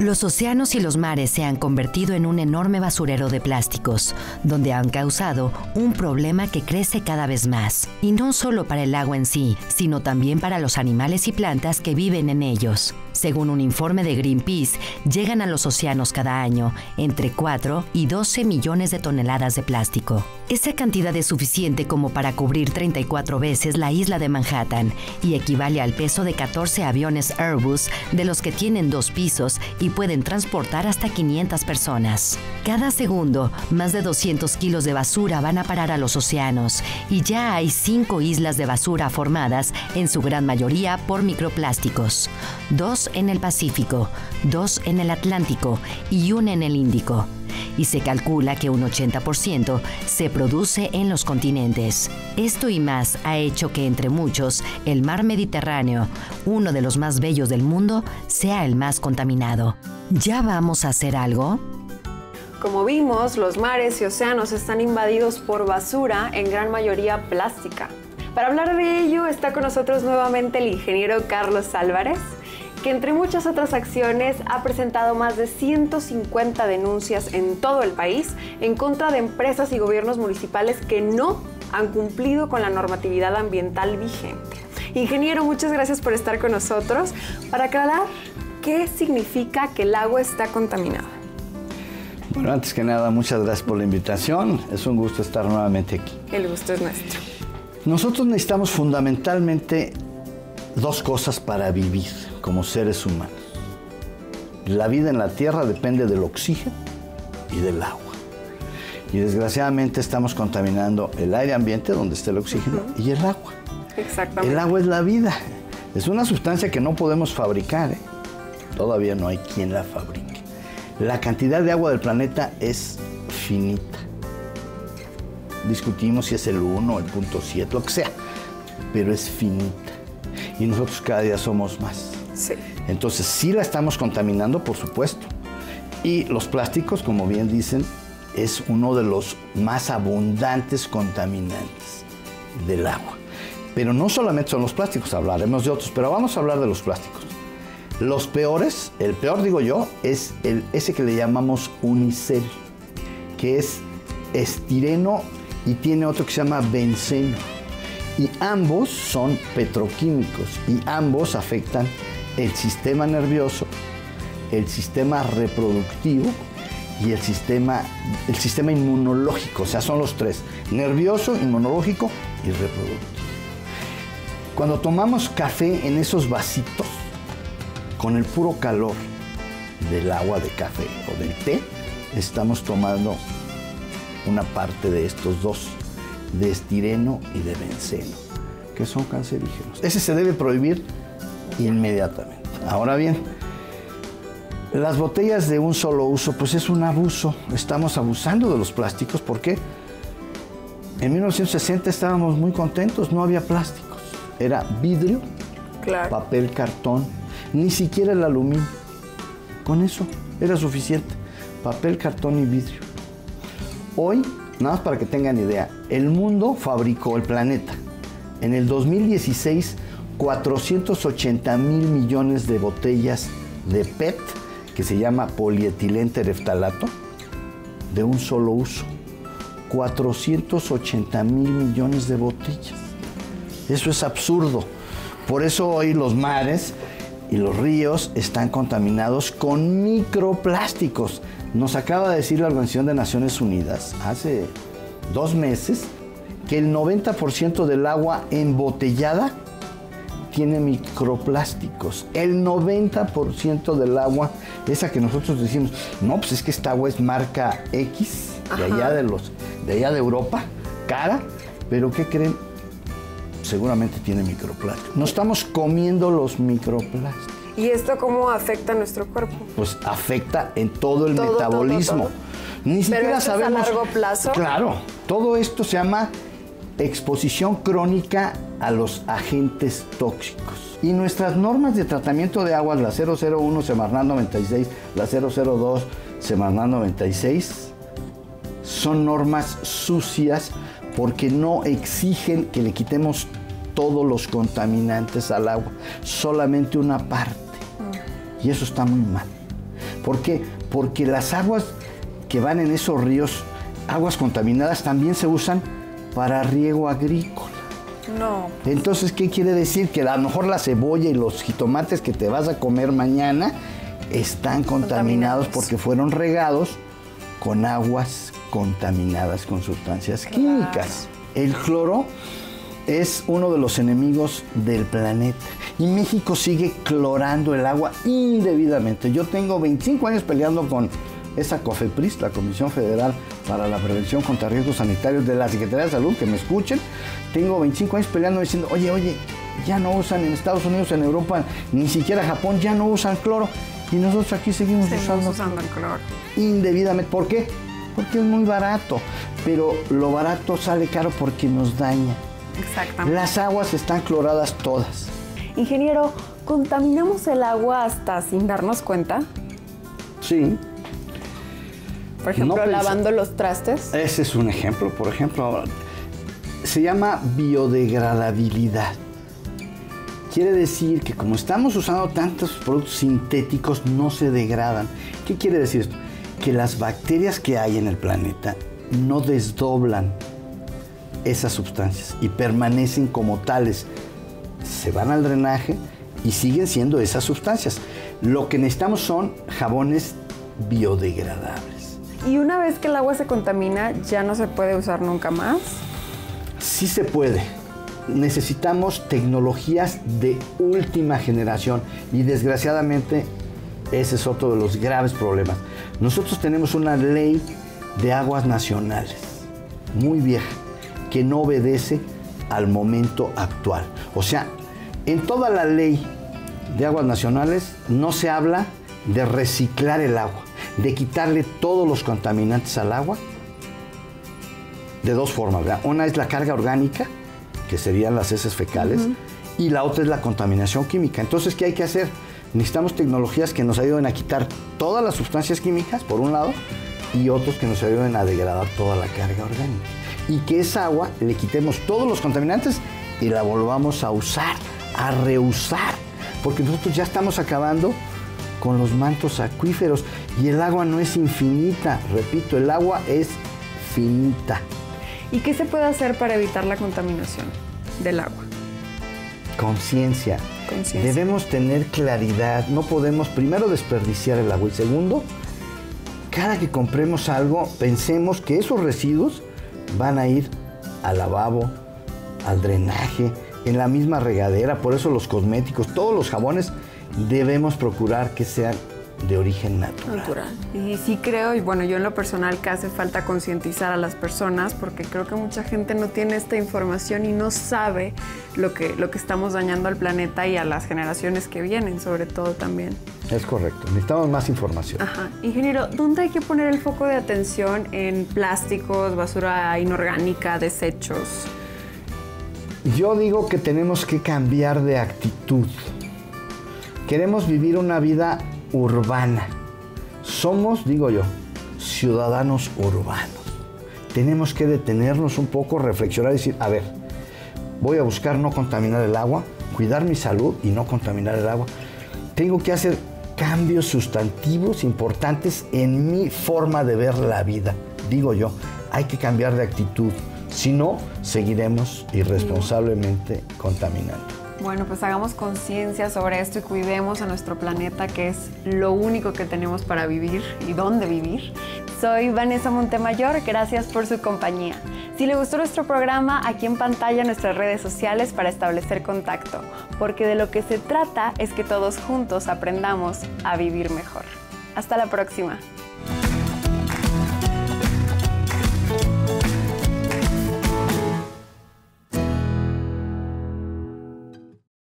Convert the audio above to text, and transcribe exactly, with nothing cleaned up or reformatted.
Los océanos y los mares se han convertido en un enorme basurero de plásticos, donde han causado un problema que crece cada vez más. Y no solo para el agua en sí, sino también para los animales y plantas que viven en ellos. Según un informe de Greenpeace, llegan a los océanos cada año entre cuatro y doce millones de toneladas de plástico. Esa cantidad es suficiente como para cubrir treinta y cuatro veces la isla de Manhattan y equivale al peso de catorce aviones Airbus, de los que tienen dos pisos y pueden transportar hasta quinientas personas. Cada segundo, más de doscientos kilos de basura van a parar a los océanos y ya hay cinco islas de basura formadas, en su gran mayoría por microplásticos. Dos en el Pacífico, dos en el Atlántico y una en el Índico. Y se calcula que un ochenta por ciento se produce en los continentes. Esto y más ha hecho que entre muchos, el mar Mediterráneo, uno de los más bellos del mundo, sea el más contaminado. ¿Ya vamos a hacer algo? Como vimos, los mares y océanos están invadidos por basura, en gran mayoría plástica. Para hablar de ello está con nosotros nuevamente el ingeniero Carlos Álvarez, que entre muchas otras acciones ha presentado más de ciento cincuenta denuncias en todo el país en contra de empresas y gobiernos municipales que no han cumplido con la normatividad ambiental vigente. Ingeniero, muchas gracias por estar con nosotros para aclarar qué significa que el agua está contaminada. Bueno, antes que nada, muchas gracias por la invitación. Es un gusto estar nuevamente aquí. El gusto es nuestro. Nosotros necesitamos fundamentalmente dos cosas para vivir como seres humanos. La vida en la Tierra depende del oxígeno y del agua. Y desgraciadamente estamos contaminando el aire ambiente, donde está el oxígeno, uh-huh. y el agua. Exactamente. El agua es la vida. Es una sustancia que no podemos fabricar, ¿eh? Todavía no hay quien la fabrique. La cantidad de agua del planeta es finita. Discutimos si es el uno, el punto siete, lo que sea, pero es finita. Y nosotros cada día somos más. Sí. Entonces sí la estamos contaminando, por supuesto. Y los plásticos, como bien dicen, es uno de los más abundantes contaminantes del agua. Pero no solamente son los plásticos, hablaremos de otros, pero vamos a hablar de los plásticos. Los peores, el peor digo yo, es el, ese que le llamamos unicel, que es estireno y tiene otro que se llama benceno. Y ambos son petroquímicos y ambos afectan el sistema nervioso, el sistema reproductivo y el sistema, el sistema inmunológico. O sea, son los tres: nervioso, inmunológico y reproductivo. Cuando tomamos café en esos vasitos, con el puro calor del agua de café o del té, estamos tomando una parte de estos dos, de estireno y de benceno, que son cancerígenos. Ese se debe prohibir inmediatamente. Ahora bien, las botellas de un solo uso, pues es un abuso. Estamos abusando de los plásticos porque en mil novecientos sesenta estábamos muy contentos, no había plásticos. Era vidrio, claro, papel, cartón, ni siquiera el aluminio. Con eso era suficiente. Papel, cartón y vidrio. Hoy, nada más para que tengan idea, el mundo fabricó, el planeta, en el dos mil dieciséis, cuatrocientos ochenta mil millones de botellas de P E T, que se llama polietileno tereftalato, de un solo uso. cuatrocientos ochenta mil millones de botellas. Eso es absurdo. Por eso hoy los mares y los ríos están contaminados con microplásticos. Nos acaba de decir la Organización de Naciones Unidas hace dos meses que el noventa por ciento del agua embotellada tiene microplásticos. El noventa por ciento del agua, esa que nosotros decimos, no, pues es que esta agua es marca X, de allá de, los, de allá de Europa, cara, pero ¿qué creen? Seguramente tiene microplásticos. Nos estamos comiendo los microplásticos. ¿Y esto cómo afecta a nuestro cuerpo? Pues afecta en todo el todo, metabolismo. Todo, todo. Ni siquiera ¿Pero esto sabemos. es a largo plazo? Claro, todo esto se llama exposición crónica a los agentes tóxicos. Y nuestras normas de tratamiento de aguas, la cero cero uno Semarnat noventa y seis, la cero cero dos Semarnat noventa y seis, son normas sucias porque no exigen que le quitemos todos los contaminantes al agua, solamente una parte. Y eso está muy mal. ¿Por qué? Porque las aguas que van en esos ríos, aguas contaminadas, también se usan para riego agrícola. No. Entonces, ¿qué quiere decir? Que a lo mejor la cebolla y los jitomates que te vas a comer mañana están contaminados, contaminados. porque fueron regados con aguas contaminadas con sustancias claro. químicas. El cloro es uno de los enemigos del planeta y México sigue clorando el agua indebidamente. Yo tengo veinticinco años peleando con esa COFEPRIS, la Comisión Federal para la Prevención contra Riesgos Sanitarios de la Secretaría de Salud, que me escuchen. Tengo veinticinco años peleando diciendo, oye, oye, ya no usan en Estados Unidos, en Europa, ni siquiera Japón, ya no usan cloro. Y nosotros aquí seguimos, seguimos usando, usando el cloro. Indebidamente. ¿Por qué? Porque es muy barato. Pero lo barato sale caro porque nos daña. Exactamente. Las aguas están cloradas todas. Ingeniero, ¿contaminamos el agua hasta sin darnos cuenta? Sí. Por ejemplo, no lavando los trastes. Ese es un ejemplo, por ejemplo. Se llama biodegradabilidad. Quiere decir que como estamos usando tantos productos sintéticos, no se degradan. ¿Qué quiere decir esto? Que las bacterias que hay en el planeta no desdoblan esas sustancias y permanecen como tales. Se van al drenaje y siguen siendo esas sustancias. Lo que necesitamos son jabones biodegradables. ¿Y una vez que el agua se contamina, ya no se puede usar nunca más? Sí se puede. Necesitamos tecnologías de última generación y desgraciadamente ese es otro de los graves problemas. Nosotros tenemos una ley de aguas nacionales muy vieja que no obedece al momento actual. O sea, en toda la ley de aguas nacionales no se habla de reciclar el agua, de quitarle todos los contaminantes al agua de dos formas, ¿verdad? Una es la carga orgánica, que serían las heces fecales, uh-huh. y la otra es la contaminación química. Entonces, ¿qué hay que hacer? Necesitamos tecnologías que nos ayuden a quitar todas las sustancias químicas, por un lado, y otros que nos ayuden a degradar toda la carga orgánica. Y que esa agua le quitemos todos los contaminantes y la volvamos a usar, a reusar, porque nosotros ya estamos acabando con los mantos acuíferos y el agua no es infinita, repito, el agua es finita. ¿Y qué se puede hacer para evitar la contaminación del agua? Conciencia. Conciencia. Debemos tener claridad, no podemos primero desperdiciar el agua y segundo, cada que compremos algo, pensemos que esos residuos van a ir al lavabo, al drenaje, en la misma regadera. Por eso los cosméticos, todos los jabones, debemos procurar que sean de origen natural. Natural. Y sí creo, y bueno, yo en lo personal que hace falta concientizar a las personas porque creo que mucha gente no tiene esta información y no sabe lo que, lo que estamos dañando al planeta y a las generaciones que vienen, sobre todo también. Es correcto, necesitamos más información. Ajá. Ingeniero, ¿dónde hay que poner el foco de atención en plásticos, basura inorgánica, desechos? Yo digo que tenemos que cambiar de actitud. Queremos vivir una vida urbana. Somos, digo yo, ciudadanos urbanos. Tenemos que detenernos un poco, reflexionar y decir, a ver, voy a buscar no contaminar el agua, cuidar mi salud y no contaminar el agua. Tengo que hacer cambios sustantivos importantes en mi forma de ver la vida. Digo yo, hay que cambiar de actitud. Si no, seguiremos irresponsablemente contaminando. Bueno, pues hagamos conciencia sobre esto y cuidemos a nuestro planeta, que es lo único que tenemos para vivir y dónde vivir. Soy Vanessa Montemayor, gracias por su compañía. Si le gustó nuestro programa, aquí en pantalla nuestras redes sociales para establecer contacto, porque de lo que se trata es que todos juntos aprendamos a vivir mejor. Hasta la próxima.